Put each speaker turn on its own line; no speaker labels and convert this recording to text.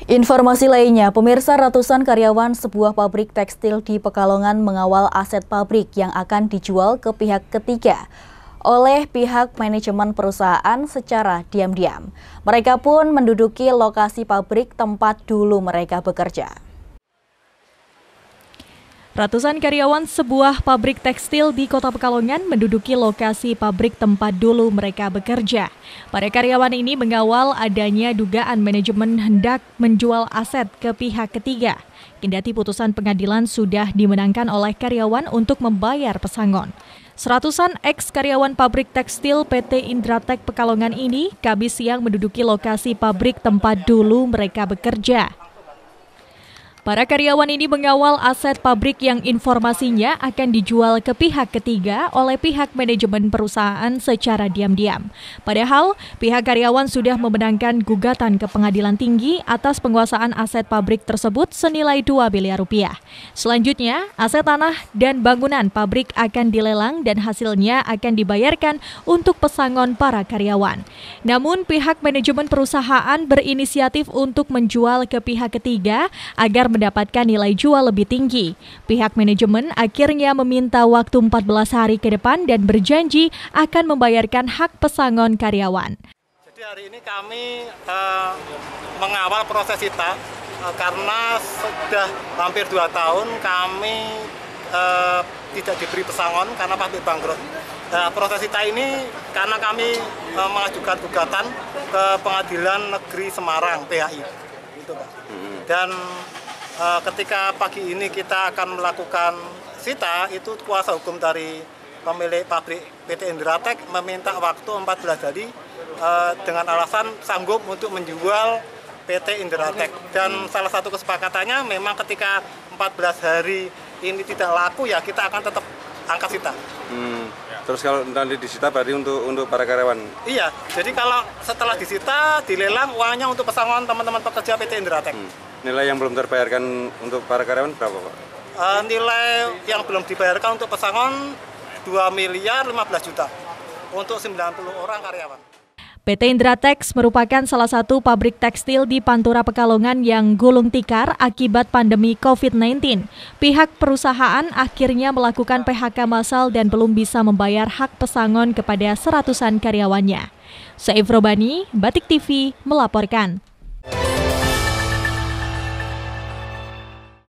Informasi lainnya, pemirsa, ratusan karyawan sebuah pabrik tekstil di Pekalongan mengawal aset pabrik yang akan dijual ke pihak ketiga oleh pihak manajemen perusahaan secara diam-diam. Mereka pun menduduki lokasi pabrik tempat dulu mereka bekerja.
Ratusan karyawan sebuah pabrik tekstil di Kota Pekalongan menduduki lokasi pabrik tempat dulu mereka bekerja. Para karyawan ini mengawal adanya dugaan manajemen hendak menjual aset ke pihak ketiga. Kendati putusan pengadilan sudah dimenangkan oleh karyawan untuk membayar pesangon. Seratusan ex-karyawan pabrik tekstil PT Indratek Pekalongan ini Kamis siang menduduki lokasi pabrik tempat dulu mereka bekerja. Para karyawan ini mengawal aset pabrik yang informasinya akan dijual ke pihak ketiga oleh pihak manajemen perusahaan secara diam-diam. Padahal, pihak karyawan sudah memenangkan gugatan ke Pengadilan Tinggi atas penguasaan aset pabrik tersebut senilai 2 miliar rupiah. Selanjutnya, aset tanah dan bangunan pabrik akan dilelang dan hasilnya akan dibayarkan untuk pesangon para karyawan. Namun, pihak manajemen perusahaan berinisiatif untuk menjual ke pihak ketiga agar mendapatkan nilai jual lebih tinggi. Pihak manajemen akhirnya meminta waktu 14 hari ke depan dan berjanji akan membayarkan hak pesangon karyawan.
Jadi hari ini kami mengawal proses sita karena sudah hampir 2 tahun kami tidak diberi pesangon karena pabrik bangkrut. Proses sita ini karena kami mengajukan gugatan ke Pengadilan Negeri Semarang (PHI). Gitu, Pak. Dan ketika pagi ini kita akan melakukan sita, itu kuasa hukum dari pemilik pabrik PT Indratek meminta waktu 14 hari dengan alasan sanggup untuk menjual PT Indratek. Dan salah satu kesepakatannya memang ketika 14 hari ini tidak laku, ya kita akan tetap angkat sita.
Terus kalau nanti disita berarti untuk para karyawan?
Iya, jadi kalau setelah disita, dilelang uangnya untuk pesangon teman-teman pekerja PT Indratek.
Nilai yang belum terbayarkan untuk para karyawan berapa, Pak?
Nilai yang belum dibayarkan untuk pesangon 2 miliar 15 juta untuk 90 orang karyawan.
PT Indratek merupakan salah satu pabrik tekstil di Pantura Pekalongan yang gulung tikar akibat pandemi COVID-19. Pihak perusahaan akhirnya melakukan PHK massal dan belum bisa membayar hak pesangon kepada seratusan karyawannya. Saif Robani, Batik TV melaporkan.